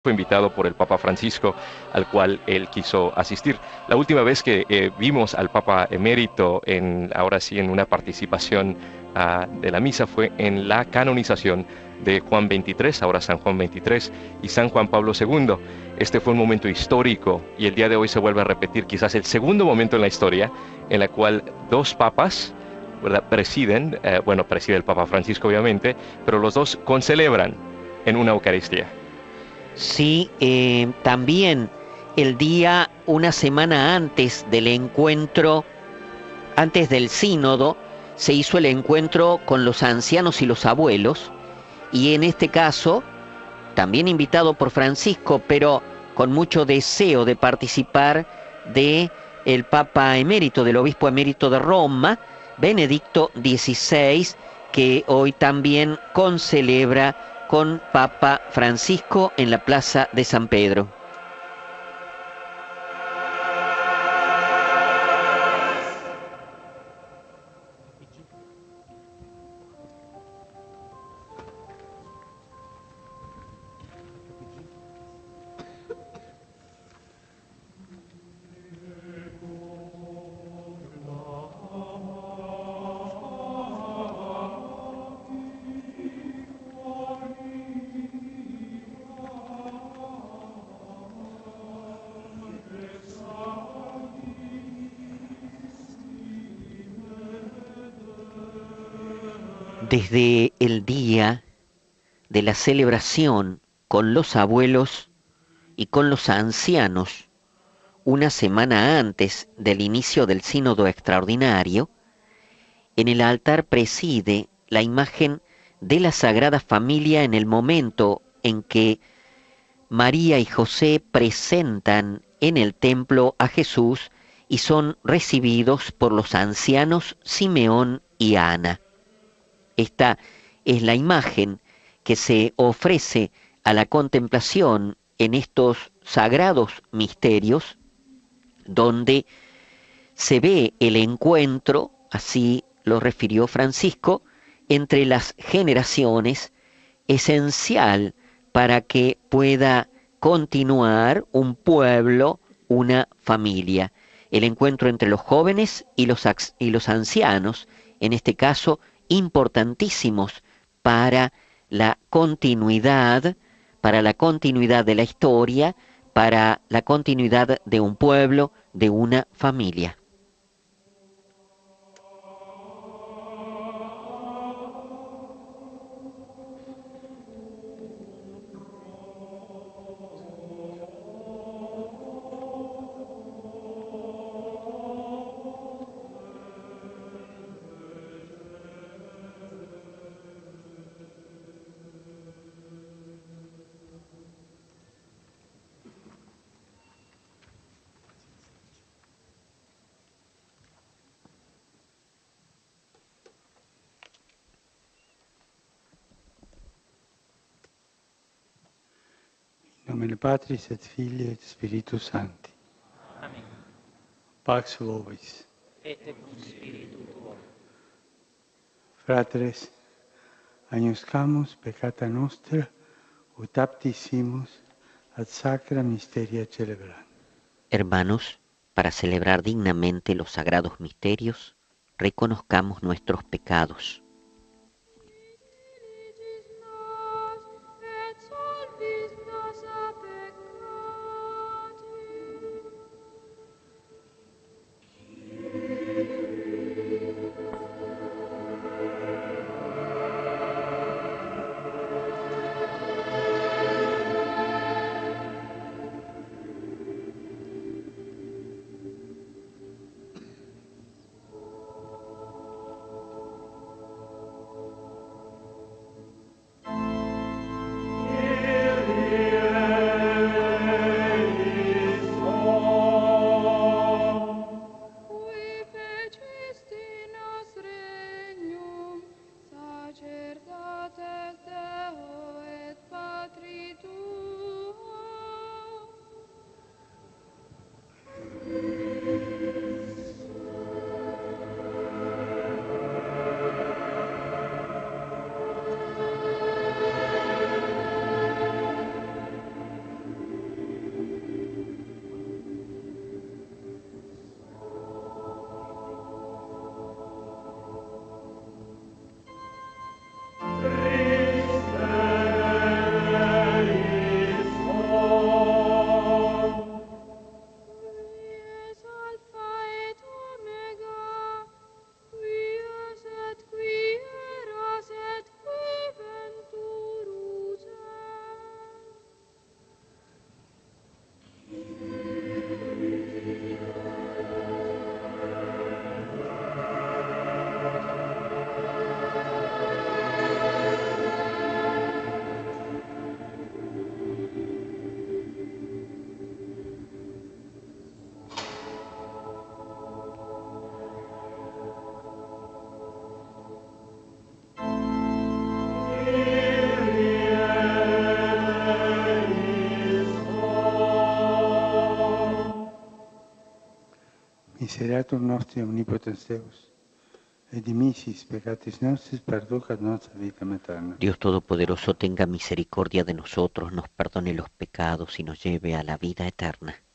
fue invitado por el Papa Francisco, al cual él quiso asistir. La última vez que vimos al Papa emérito, ahora sí, en una participación de la misa, fue en la canonización de Juan XXIII, ahora San Juan XXIII, y San Juan Pablo II. Este fue un momento histórico y el día de hoy se vuelve a repetir quizás el segundo momento en la historia en la cual dos papas, ¿verdad?, presiden, bueno, preside el Papa Francisco obviamente, pero los dos concelebran en una Eucaristía. Sí, también el día, una semana antes del encuentro, antes del sínodo, se hizo el encuentro con los ancianos y los abuelos, y en este caso, también invitado por Francisco, pero con mucho deseo de participar de el Papa emérito, del obispo emérito de Roma, Benedicto XVI, que hoy también concelebra con Papa Francisco en la Plaza de San Pedro. Desde el día de la celebración con los abuelos y con los ancianos, una semana antes del inicio del sínodo extraordinario, en el altar preside la imagen de la Sagrada Familia en el momento en que María y José presentan en el templo a Jesús y son recibidos por los ancianos Simeón y Ana. Esta es la imagen que se ofrece a la contemplación en estos sagrados misterios, donde se ve el encuentro, así lo refirió Francisco, entre las generaciones, esencial para que pueda continuar un pueblo, una familia. El encuentro entre los jóvenes y los ancianos, en este caso, importantísimos para la continuidad, para la continuidad de la historia, para la continuidad de un pueblo, de una familia. In nomine Patris et Filii et Spiritus Sancti. Amen. Pax vobis. Et cum spiritu tuo. Fratres, agnoscamus peccata nostra, ut aptissimus ad sacra mysteria celebrant. Hermanos, para celebrar dignamente los sagrados misterios, reconozcamos nuestros pecados. Miseratum nostri omnipotens Deus, et dimissis peccatis nostris perducat nos a vitam aeterna. Dios Todopoderoso tenga misericordia de nosotros, nos perdone los pecados y nos lleve a la vida eterna.